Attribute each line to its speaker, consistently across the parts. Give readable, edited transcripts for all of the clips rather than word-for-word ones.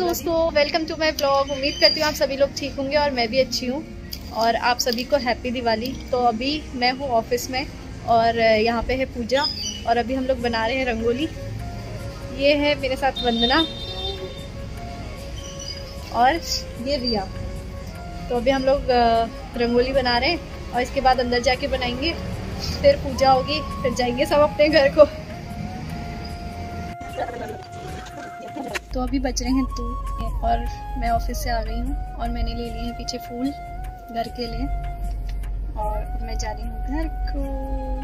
Speaker 1: दोस्तों, welcome to my blog. उम्मीद करती हूँ आप सभी लोग ठीक होंगे और मैं भी अच्छी हूँ। और आप सभी को हैप्पी दिवाली। तो अभी मैं हूँ ऑफिस में और यहाँ पे है पूजा और अभी हम लोग बना रहे हैं रंगोली। ये है मेरे साथ वंदना और ये रिया। तो अभी हम लोग रंगोली बना रहे हैं और इसके बाद अंदर जाके बनाएंगे, फिर पूजा होगी, फिर जाएंगे सब अपने घर को। तो अभी बज रहे हैं 2 और मैं ऑफिस से आ गई हूँ और मैंने ले लिए हैं पीछे फूल घर के लिए और मैं जा रही हूँ घर को।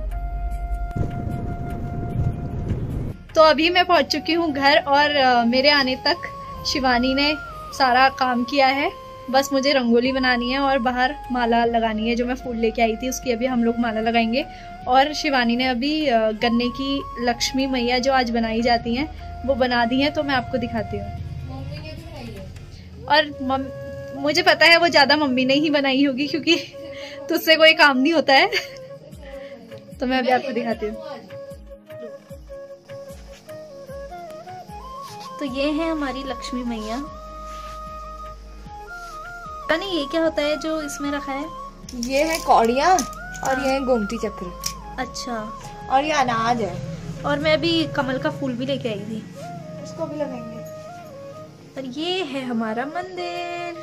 Speaker 1: तो अभी मैं पहुँच चुकी हूँ घर और मेरे आने तक शिवानी ने सारा काम किया है। बस मुझे रंगोली बनानी है और बाहर माला लगानी है। जो मैं फूल लेके आई थी उसकी अभी हम लोग माला लगाएंगे। और शिवानी ने अभी गन्ने की लक्ष्मी मैया जो आज बनाई जाती हैं वो बना दी है, तो मैं आपको दिखाती हूँ। मम्मी ने बनाई है और मुझे पता है वो ज्यादा मम्मी ने ही बनाई होगी क्योंकि तुझसे कोई काम नहीं होता है। तो मैं अभी आपको दिखाती हूँ। तो ये है हमारी लक्ष्मी मैया। पता नहीं ये क्या होता है जो इसमें रखा है।
Speaker 2: ये है कौड़ियाँ और ये है गोमती चक्र।
Speaker 1: अच्छा,
Speaker 2: और ये अनाज है। और
Speaker 1: मैं अभी कमल का फूल भी लेके आई थी,
Speaker 2: उसको भी लगाएंगे।
Speaker 1: और ये है हमारा मंदिर।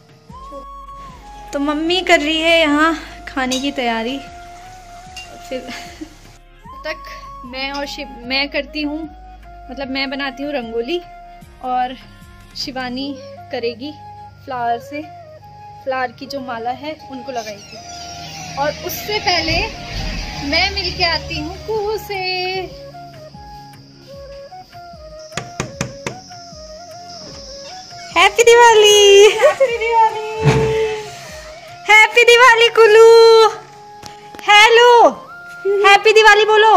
Speaker 1: तो मम्मी कर रही है यहाँ खाने की तैयारी। फिर तक मैं करती हूँ, मतलब मैं बनाती हूँ रंगोली और शिवानी करेगी फ्लावर की जो माला है उनको लगाएगी। और उससे पहले मैं मिलके आती हूँ कुहू से। Happy Diwali, happy Diwali, happy Diwali कुलू। हेलो, हैप्पी दिवाली बोलो।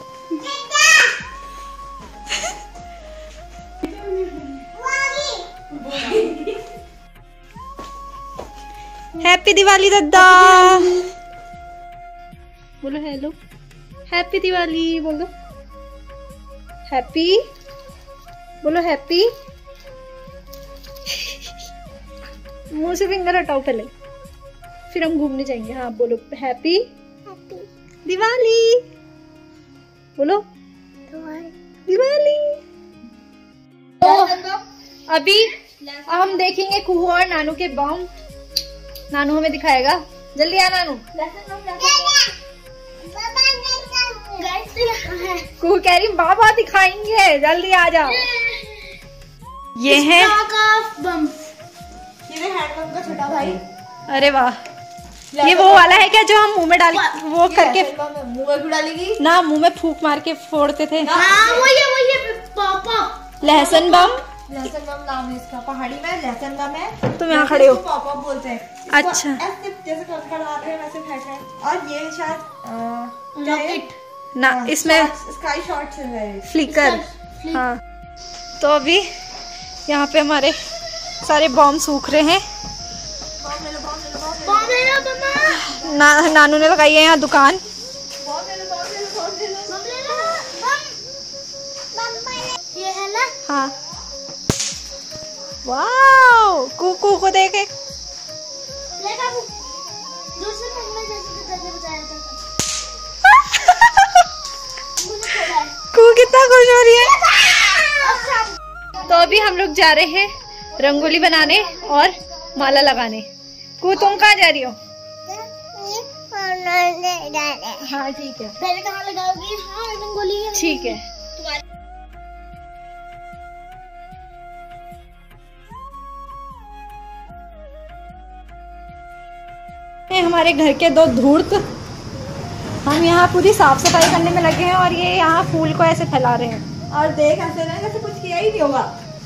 Speaker 1: हैप्पी दिवाली दद्दा बोलो। हेलो, हैप्पी दिवाली बोलो। हैप्पी बोलो, हैप्पी। मुंह से फिंगर हटाओ पहले, फिर हम घूमने जाएंगे। हाँ बोलो, हैप्पी दिवाली बोलो, दिवाली। तो अभी हम देखेंगे कुहू और नानू के बम। नानू हमें दिखाएगा, जल्दी आ नानू। कुहू कह रही बाबा दिखाएंगे, जल्दी आ जाओ। ये है
Speaker 2: हैंडपंप का छोटा भाई।
Speaker 1: अरे वाह, ये वो वाला है क्या जो हम मुंह में डाल वो करके
Speaker 2: मुंह में डालेगी
Speaker 1: ना, मुंह में फूंक मार के फोड़ते थे।
Speaker 2: हाँ, वो ये पॉप
Speaker 1: लहसुन बम।
Speaker 2: लहसुन बम नाम है इसका। पहाड़ी में लहसुन बम है।
Speaker 1: तुम यहाँ खड़े हो।
Speaker 2: पॉप बोलते हैं।
Speaker 1: अच्छा,
Speaker 2: ऐसे जैसे खड़खड़ाते हैं वैसे फेंक रहे हैं। और ये शायद रॉकेट
Speaker 1: ना, इसमें
Speaker 2: स्काई शॉट्स है,
Speaker 1: फ्लिकर। हाँ, तो अभी यहाँ पे हमारे सारे बॉम्ब सूख रहे हैं। नानू ने लगाई है यहाँ दुकान।
Speaker 3: ये है ना।
Speaker 1: हाँ, वाओ, कुकू को देखे। कू कितना खुश हो रही है। तो अभी हम लोग जा रहे हैं रंगोली बनाने और माला लगाने। कू तुम कहाँ जा रही हो? हाँ ठीक है,
Speaker 3: पहले कहाँ लगाओगी? हाँ रंगोली।
Speaker 1: ठीक है। हमारे घर के 2 धूर्त, हम यहाँ पूरी साफ सफाई करने में लगे हैं और ये यहाँ फूल को ऐसे फैला रहे हैं।
Speaker 2: और देख ऐसे ना जैसे कुछ किया ही नहीं होगा।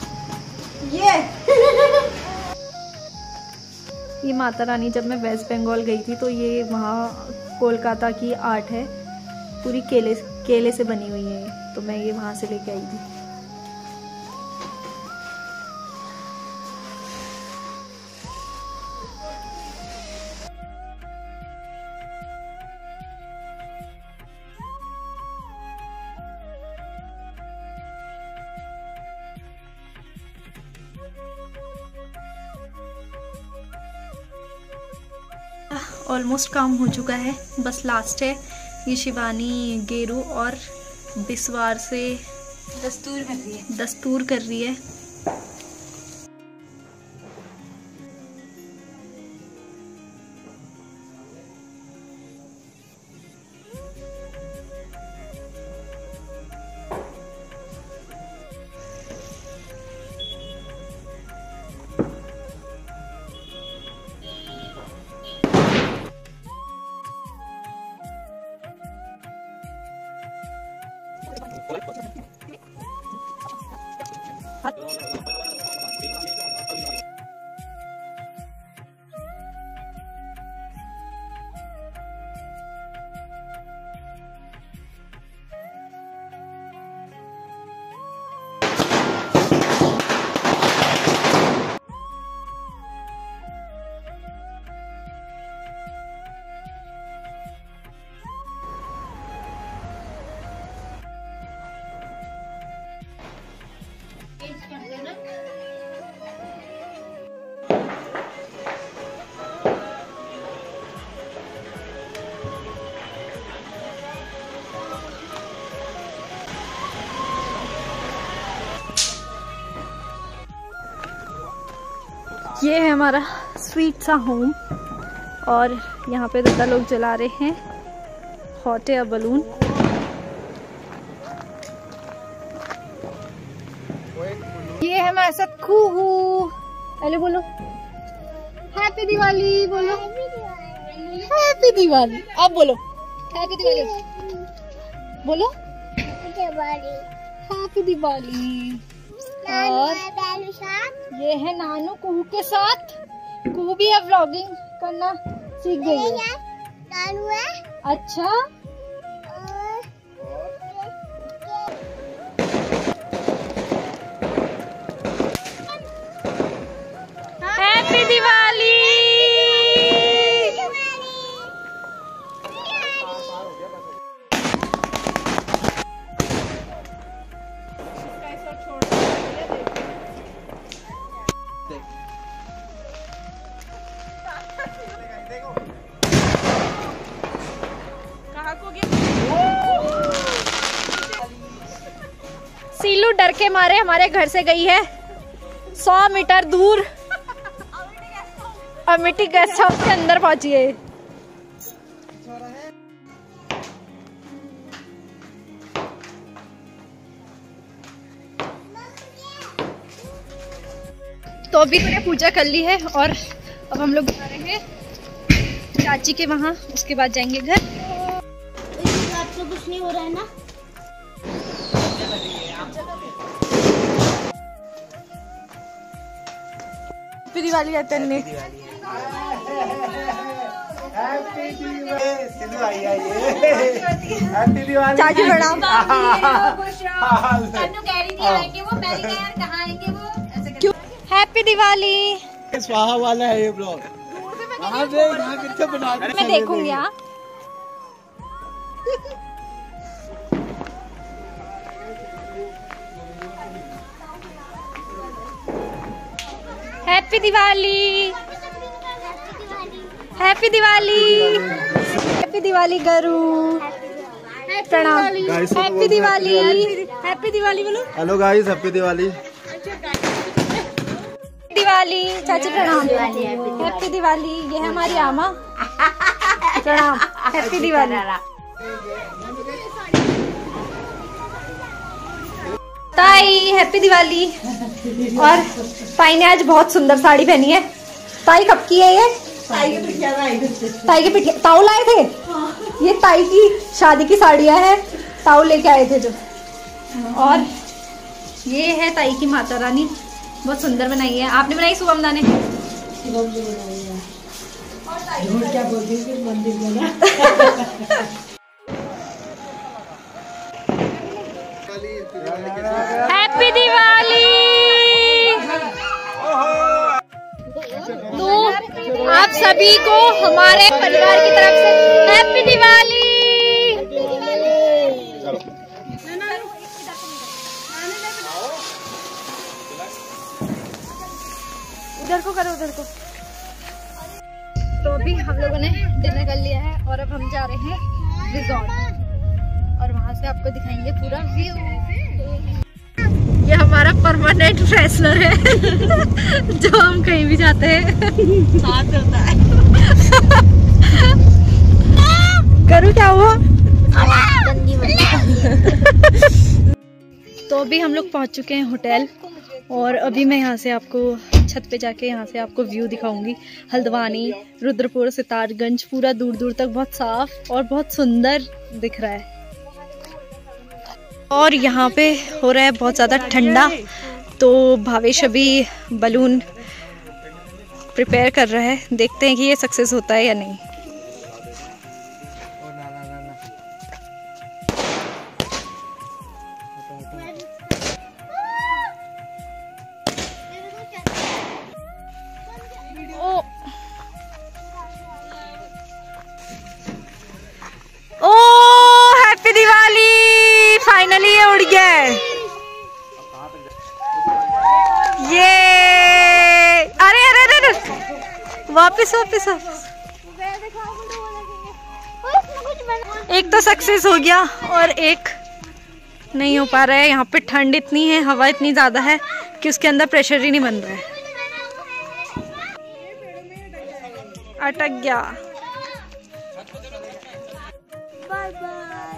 Speaker 1: ये माता रानी, जब मैं वेस्ट बंगाल गई थी तो ये वहाँ कोलकाता की आर्ट है, पूरी केले से बनी हुई है, तो मैं ये वहाँ से लेके आई थी। ऑलमोस्ट काम हो चुका है, बस लास्ट है। ये शिवानी गेरू और बिस्वार से दस्तूर कर रही है। ये है हमारा स्वीट सा होम और यहाँ पे दादा लोग जला रहे हैं हॉट एयर बलून। ये है हमारा सा खूहू। पहले बोलो हैप्पी दिवाली, बोलो हैप्पी दिवाली। अब बोलो हैप्पी दिवाली, बोलो हैप्पी दिवाली। और ये है नानू कुहू के साथ। कुहू भी अब व्लॉगिंग करना सीख गई है। नानू है। अच्छा हैप्पी दिवाली। सीलू डर के मारे हमारे घर से गई है 100 मीटर दूर अमिटी गेस्ट हाउस के अंदर पहुंची है। तो अभी मैंने पूजा कर ली है और अब हम लोग जा रहे हैं चाची के वहाँ, उसके बाद जाएंगे घर।
Speaker 3: इस बात से कुछ नहीं हो रहा है ना।
Speaker 1: हैप्पी दिवाली अतन्ने। चाची प्रणाम। हैप्पी दिवाली।
Speaker 4: स्वाहा वाला है ये ब्लॉग।
Speaker 1: मैं देखूंगी। Happy Diwali, happy Diwali, happy Diwali गरू। प्रणाम। हैप्पी दिवाली, हैप्पी दिवाली बोलो।
Speaker 4: Hello guys, happy Diwali.
Speaker 1: Diwali चाची प्रणाम। हैप्पी दिवाली। ये है हमारी आमा। प्रणाम। हैप्पी दिवाली। ताई हैप्पी दिवाली। और ताई ने आज बहुत सुंदर साड़ी पहनी है। ताई कब की है ये? ताई के पिटिया ताऊ लाए थे। ये ताई की शादी की साड़ियां हैं, ताऊ लेके आए थे जो। और ये है ताई की माता रानी, बहुत सुंदर बनाई है। आपने बनाई शुभम दा ने? क्या बोलती है मंदिर बना। हैप्पी दिवाली। तो आप सभी को हमारे परिवार की तरफ से हैप्पी दिवाली। उधर को करो, उधर को। तो अभी हम लोगों ने डिनर कर लिया है और अब हम जा रहे हैं रिजॉर्ट और वहां से आपको दिखाएंगे पूरा व्यू। ये हमारा परमानेंट फैसला है जो हम कहीं भी जाते हैं साथ होता है। करूँ क्या हुआ? तो अभी हम लोग पहुंच चुके हैं होटल और अभी मैं यहाँ से आपको छत पे जाके यहाँ से आपको व्यू दिखाऊंगी। हल्द्वानी, रुद्रपुर, सितारगंज पूरा दूर दूर तक बहुत साफ और बहुत सुंदर दिख रहा है। और यहाँ पे हो रहा है बहुत ज़्यादा ठंडा, तो भावेश अभी बलून प्रिपेयर कर रहा है। देखते हैं कि ये सक्सेस होता है या नहीं। फाइनली ये उड़ गया है। ये अरे अरे अरे वापस वापस वापस। एक तो सक्सेस हो गया और एक नहीं हो पा रहा है। यहाँ पे ठंड इतनी है, हवा इतनी ज्यादा है कि उसके अंदर प्रेशर ही नहीं बन रहा है। अटक गया। Bye bye.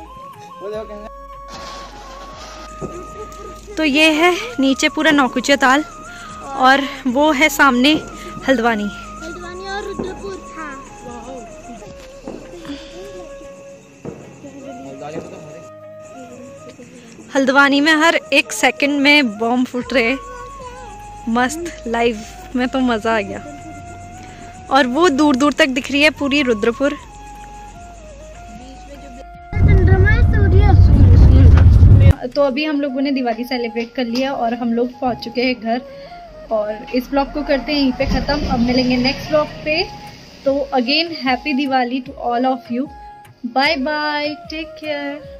Speaker 1: तो ये है नीचे पूरा नौकुचिया ताल और वो है सामने हल्द्वानी
Speaker 3: और रुद्रपुर। हाँ।
Speaker 1: हल्द्वानी में हर एक सेकंड में बॉम्ब फूट रहे। मस्त लाइव में तो मजा आ गया। और वो दूर दूर तक दिख रही है पूरी रुद्रपुर। तो अभी हम लोगों ने दिवाली सेलिब्रेट कर लिया और हम लोग पहुंच चुके हैं घर और इस ब्लॉग को करते हैं यहीं पे ख़त्म। अब मिलेंगे नेक्स्ट ब्लॉग पे। तो again happy Diwali to all of you. Bye bye, take care.